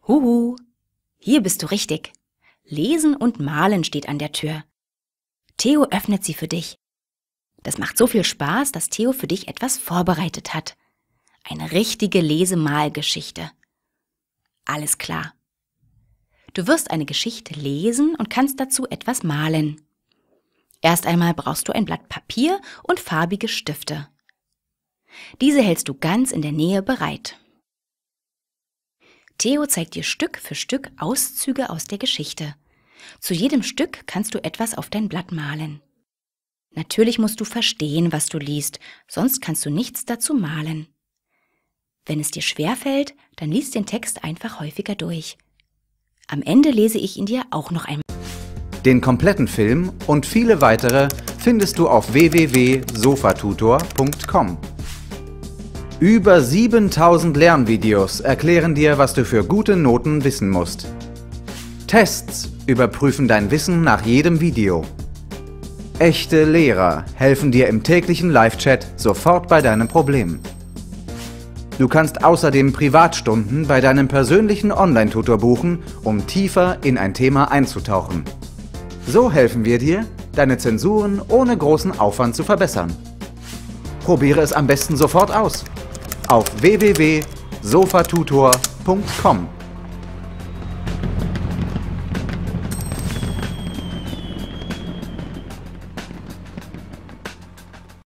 Huhu, hier bist du richtig. Lesen und Malen steht an der Tür. Theo öffnet sie für dich. Das macht so viel Spaß, dass Theo für dich etwas vorbereitet hat. Eine richtige Lese-Mal-Geschichte. Alles klar. Du wirst eine Geschichte lesen und kannst dazu etwas malen. Erst einmal brauchst du ein Blatt Papier und farbige Stifte. Diese hältst du ganz in der Nähe bereit. Theo zeigt dir Stück für Stück Auszüge aus der Geschichte. Zu jedem Stück kannst du etwas auf dein Blatt malen. Natürlich musst du verstehen, was du liest, sonst kannst du nichts dazu malen. Wenn es dir schwerfällt, dann lies den Text einfach häufiger durch. Am Ende lese ich ihn dir auch noch einmal. Den kompletten Film und viele weitere findest du auf www.sofatutor.com. Über 7000 Lernvideos erklären dir, was du für gute Noten wissen musst. Tests überprüfen dein Wissen nach jedem Video. Echte Lehrer helfen dir im täglichen Live-Chat sofort bei deinem Problem. Du kannst außerdem Privatstunden bei deinem persönlichen Online-Tutor buchen, um tiefer in ein Thema einzutauchen. So helfen wir dir, deine Zensuren ohne großen Aufwand zu verbessern. Probiere es am besten sofort aus. Auf www.sofatutor.com